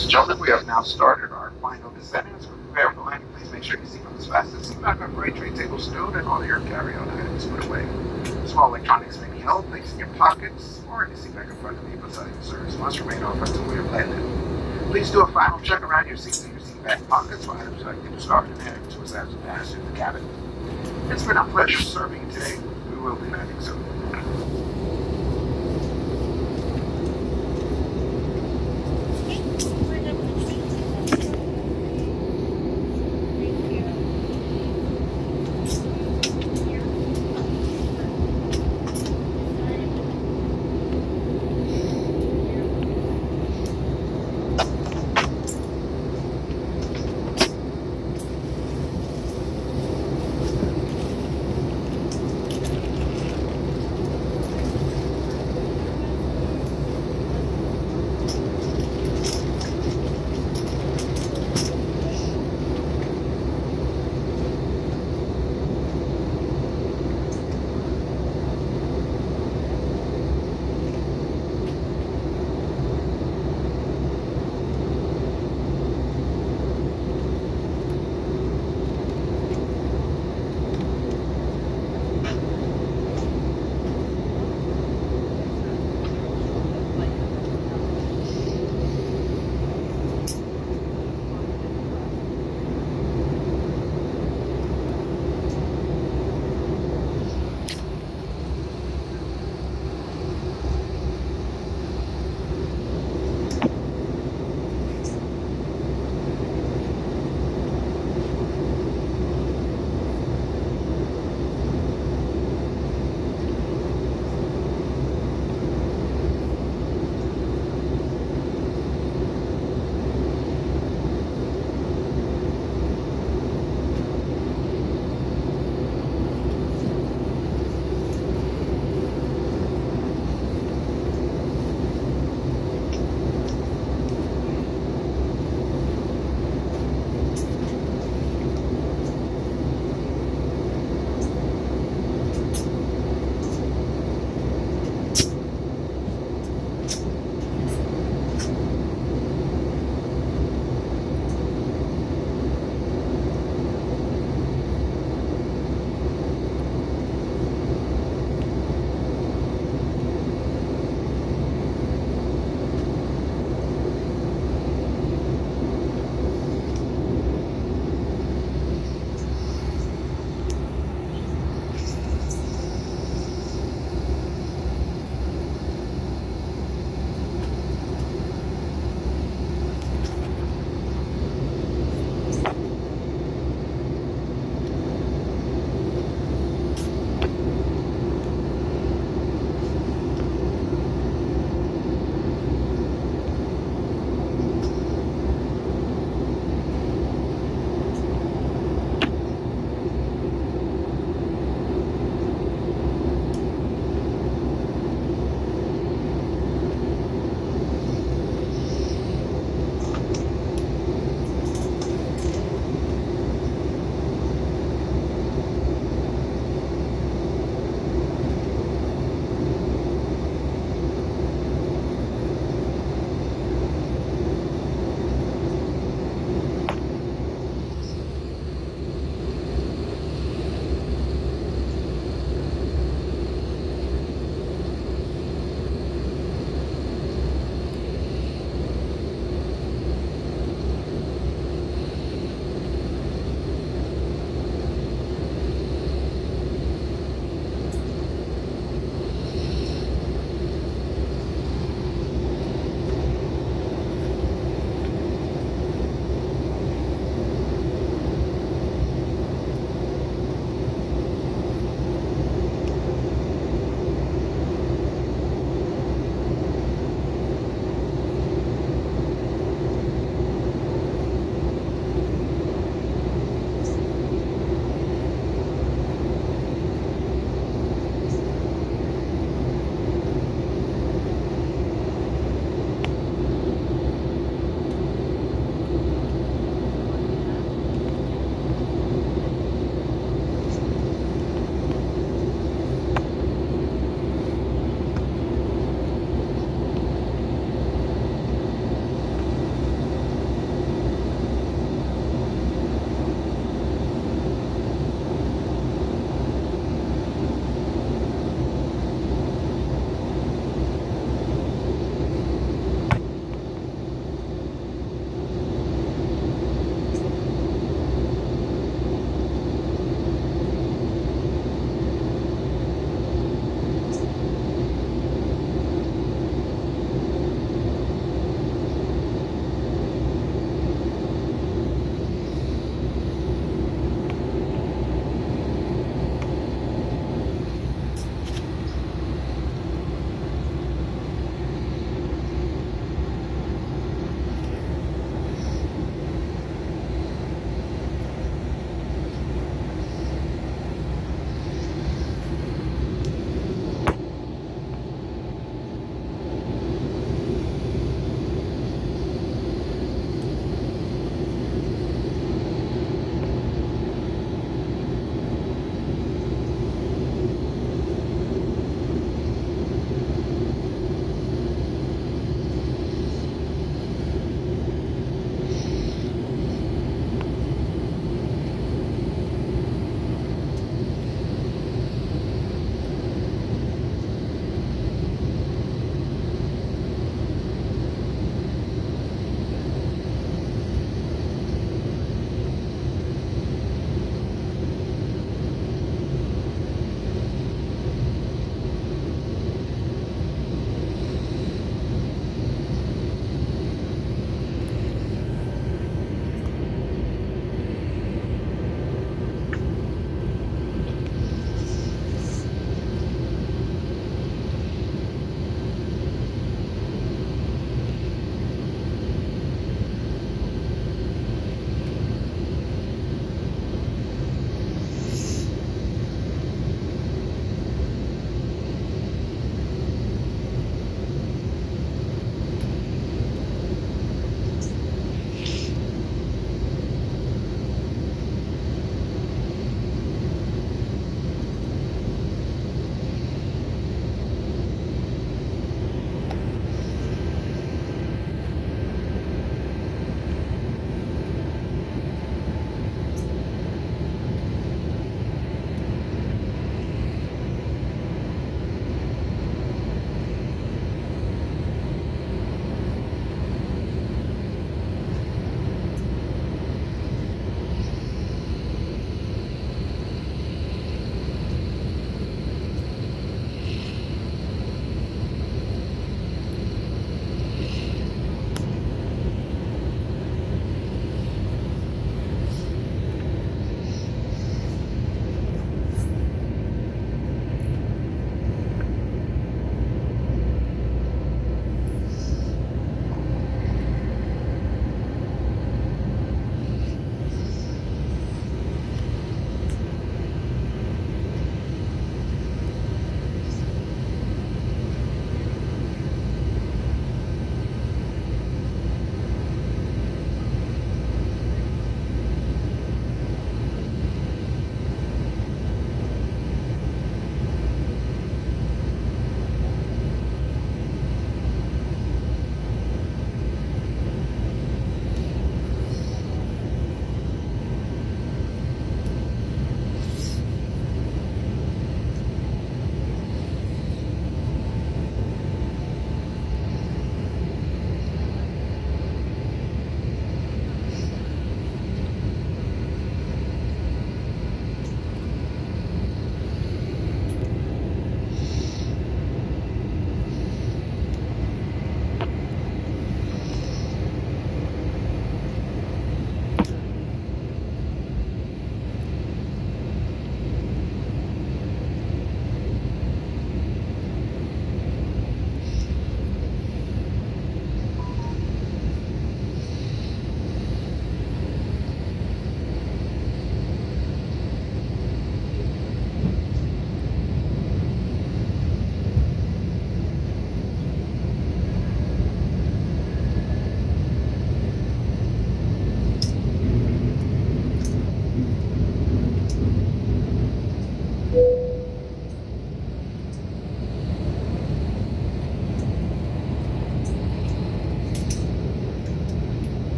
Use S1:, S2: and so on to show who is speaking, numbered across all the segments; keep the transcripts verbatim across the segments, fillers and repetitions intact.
S1: Ladies and gentlemen, we have now started our final descent. As we prepare for landing, please make sure your seatbelt is fastened, seat back upright, tray table stowed, and all your carry-on items put away. Small electronics may be held, placed in your pockets, or in the seat back in front of you, beside your service must remain off until we have landed. Please do a final check around your seats and your seat back pockets for items like to start and head to us as a passenger in the cabin. It's been a pleasure serving you today. We will be landing soon.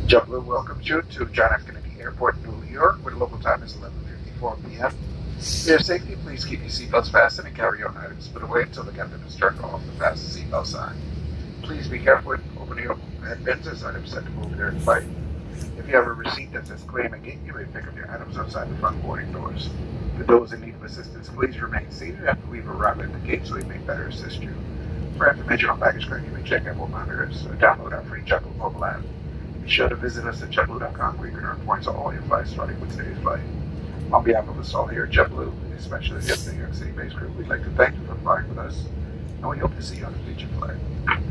S1: JetBlue welcomes you to John F. Kennedy Airport in New York, where the local time is eleven fifty-four p m For your safety, please keep your seatbelts fastened and carry on items put away until the captain has turned off the fasten seatbelt sign. Please be careful when opening your head bins as items set to move during flight. If you have a receipt that says claim again, you may pick up your items outside the front boarding doors. For those in need of assistance, please remain seated after we've arrived at the gate so we may better assist you. For information on baggage claim, you may check out what monitors or download our free JetBlue mobile app. Be sure to visit us at JetBlue dot com where you can earn points on all your flights starting with today's flight. On behalf of us all here at JetBlue, especially the New York City-based crew, we'd like to thank you for flying with us, and we hope to see you on a future flight.